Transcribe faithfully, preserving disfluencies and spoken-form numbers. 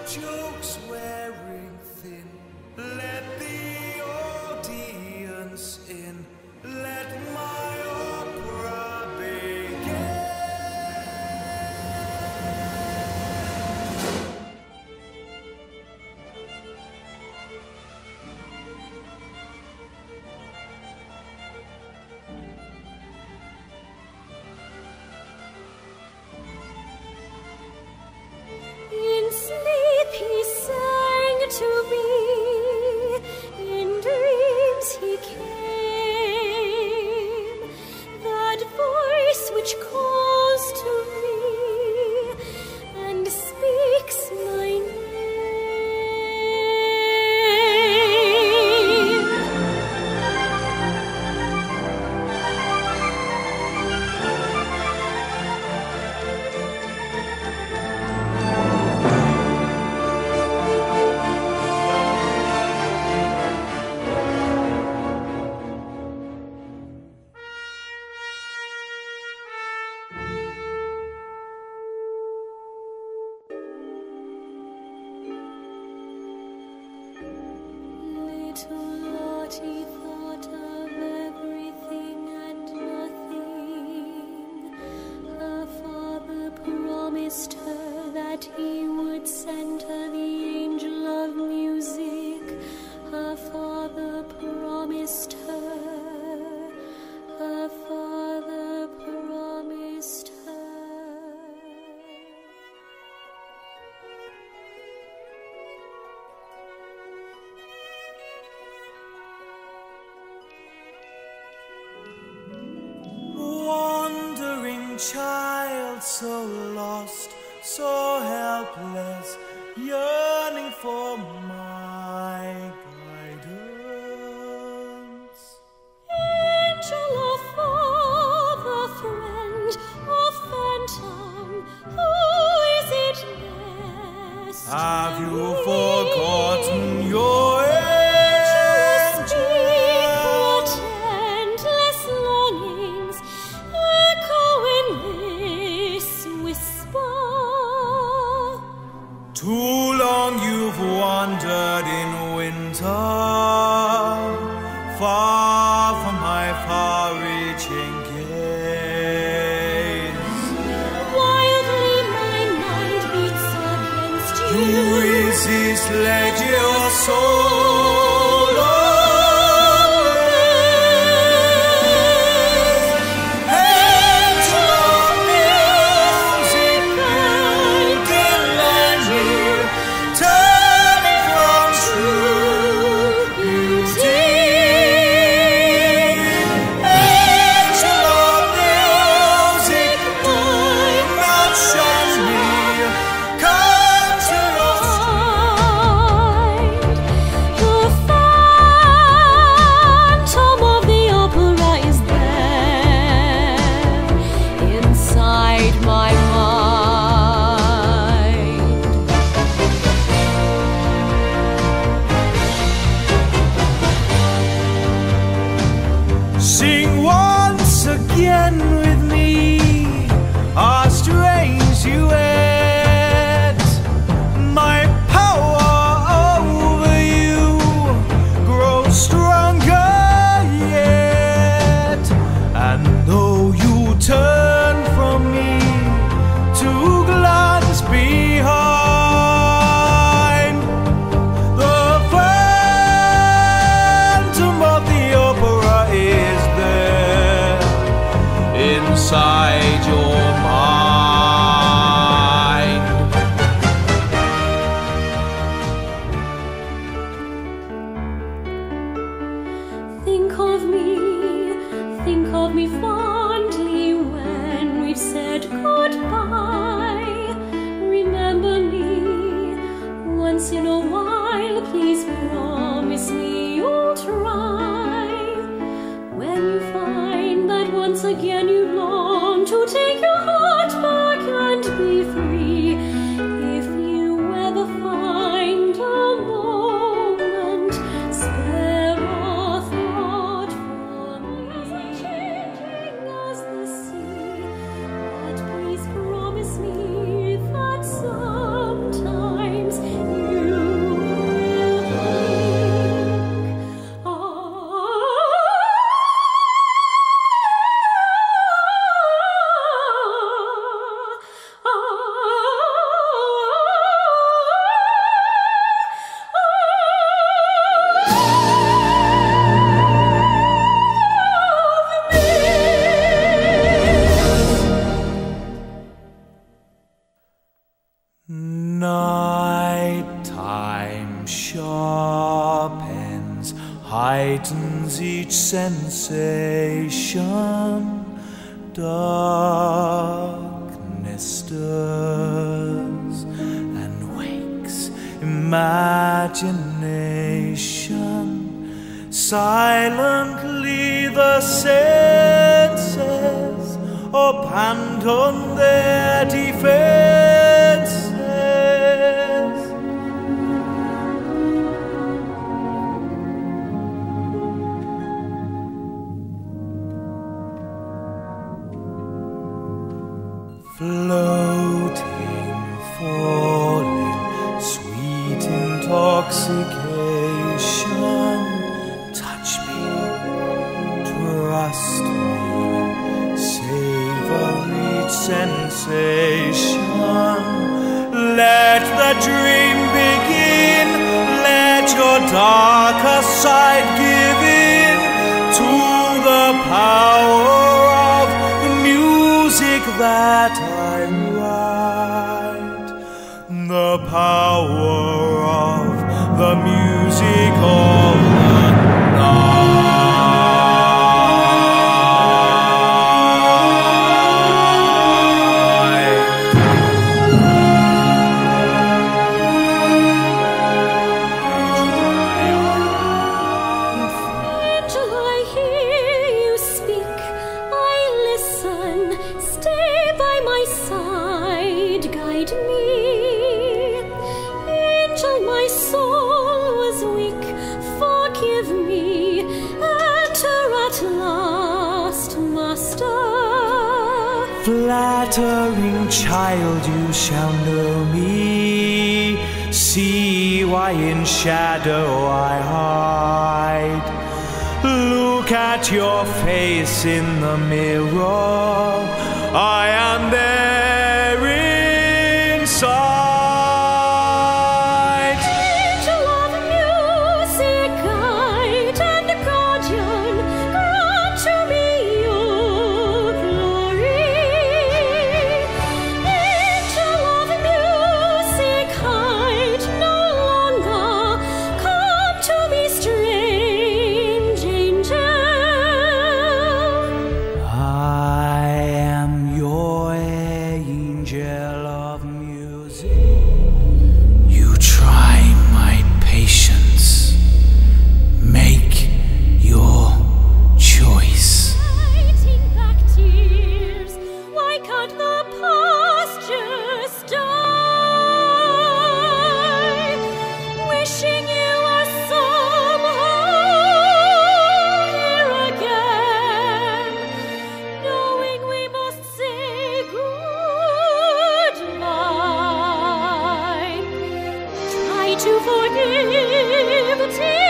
jokes wearing thin. Let the audience in. Let my opera begin. In sleep he sang to me, in dreams he came, that voice which calls to me and speaks my name. Little Lottie thought of everything and nothing. Her father promised her that he would send her the angel of music. Her father promised her. Her father promised her. Wandering child, so lost, so helpless, yearning for my guidance. Angel or father, friend or phantom, who is it best? Have you forgotten your Angels speak portentless longings, echo in this whisper. Too long you've wandered in winter, far from my far-reaching gaze. Wildly my mind beats against you. You resist, let your soul sing once again with me our strange duet. My power over you grows stronger yet, and though you turn from me to glance behind, the phantom of the opera is there inside your mind. Think of me, think of me fondly when we've said goodbye. Remember me once in a while, please promise me you'll try. When you find that once again you long to take your heart back and be free, if you ever find a moment, spare a thought for me. Changing as the sea, but please promise me that sometimes sharpens, heightens each sensation. Darkness stirs and wakes imagination. Silently the senses pant on their defenses. Floating, falling, sweet intoxication. Touch me, trust me, savor each sensation. Let the dream begin, let your darker side give in to the power of the music that I write. The power of the music of the guide me. Angel, my soul was weak, forgive me. Enter at last, Master. Flattering child, you shall know me. See why in shadow I hide. Look at your face in the mirror. I am there inside. Angel of music, guide and guardian, grant to me your glory. Angel of music, hide no longer. Come to me, strange angel. I am your angel of music. You try my patience. Make your choice. Fighting back tears, why can't the past just die? Wishing you were somehow here again, knowing we must say goodbye. Try to forgive.